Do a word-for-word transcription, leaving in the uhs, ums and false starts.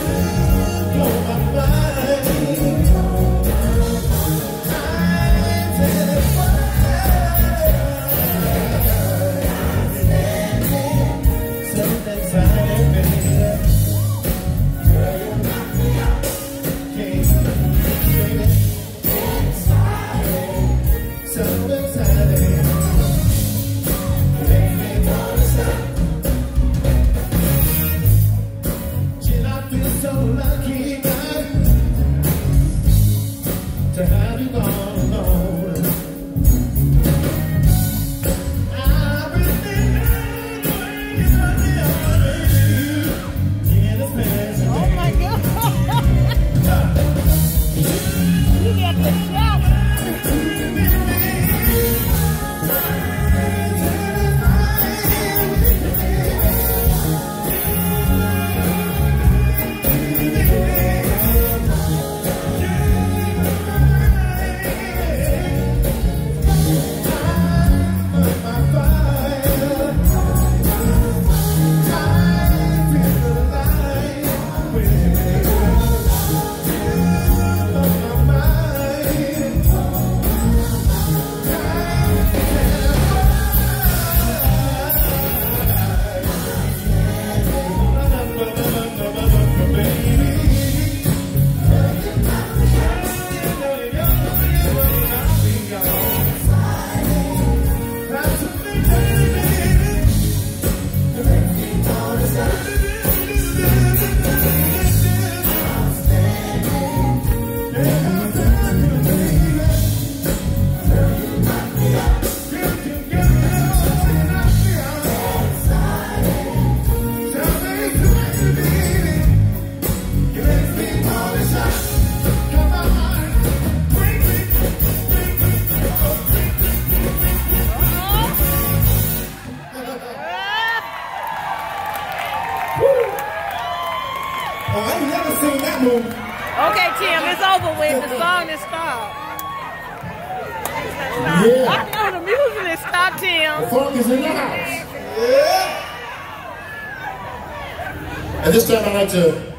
To have you gone alone. I've been thinking the way you in this man's Oh my God! You get the shot. Oh, I ain't never seen that move. Okay, Tim, it's over with. The song is stopped. Yeah. I know the music is stopped, Tim. The funk is in the house. Yeah. At this time, I'd like to